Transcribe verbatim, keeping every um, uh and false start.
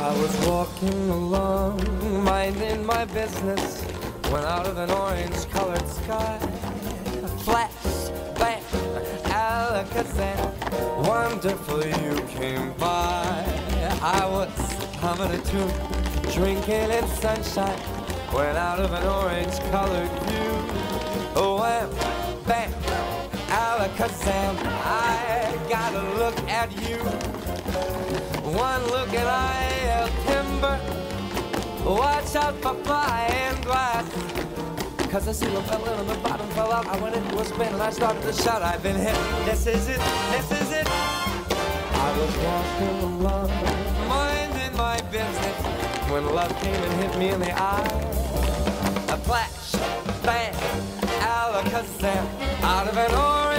I was walking along, minding my business, when out of an orange-colored sky, flash, bang, alakazam, wonderful you came by. I was humming a tune, drinking in sunshine, when out of an orange-colored view, oh, wham, bam, alakazam, I gotta look at you. One look and I'll timber. Watch out for flying glass. Cause I see one fell in and the bottom fell out. I went into a spin and I started to shout, I've been hit, this is it, this is it. I was walking along, minding my business, when love came and hit me in the eye. A flash, bang, alakazam, out of an orange